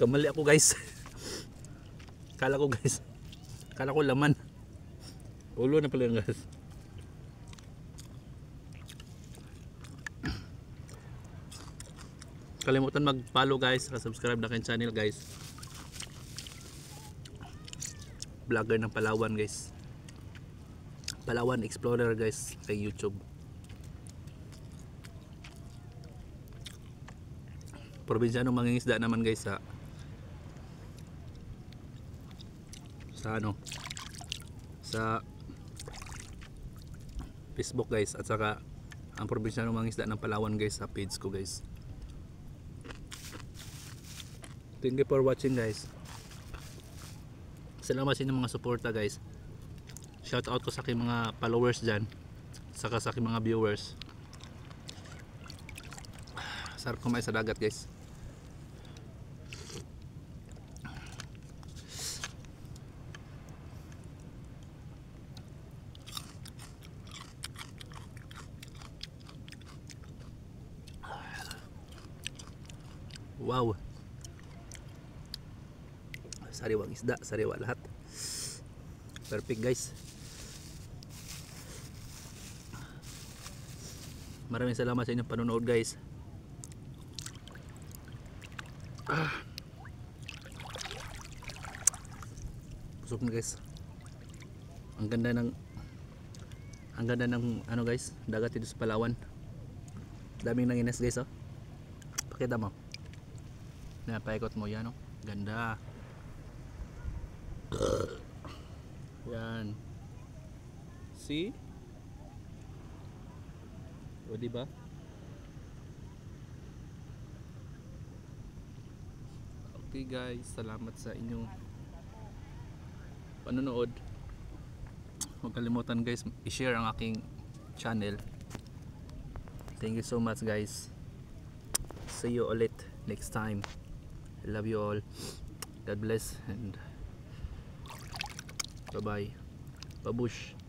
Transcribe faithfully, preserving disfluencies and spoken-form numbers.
Nagkamali ako guys. Kala ko guys. Kala ko laman. Ulo na pala guys. Kalimutan mag-follow guys, subscribe na kayong channel guys. Vlogger ng Palawan guys. Palawan Explorer guys kay YouTube. Probinsyano mangingisda naman guys sa sa ano sa Facebook guys, at saka ang probinsyano mangingisda ng Palawan guys sa page ko guys. Thank you for watching guys. Salamat sa inyong mga suporta guys. Shout out ko sa aking mga followers dyan, saka sa aking mga viewers. Sarap kumain sa dagat guys. Wow, sariwang isda, sariwa lahat. Perfect guys. Maraming salamat sa inyong panonood guys. Ah. Busog na guys. Ang ganda ng ang ganda ng ano guys, dagat dito sa Palawan. Daming nanginas guys oh. Pakita mo. Napaikot mo yan oh. Ganda. Yan. See? O diba? Okay guys, salamat sa inyong panonood. Huwag kalimutan guys, i-share ang aking channel. Thank you so much guys. See you ulit next time. I love you all. God bless and bye bye. Babush.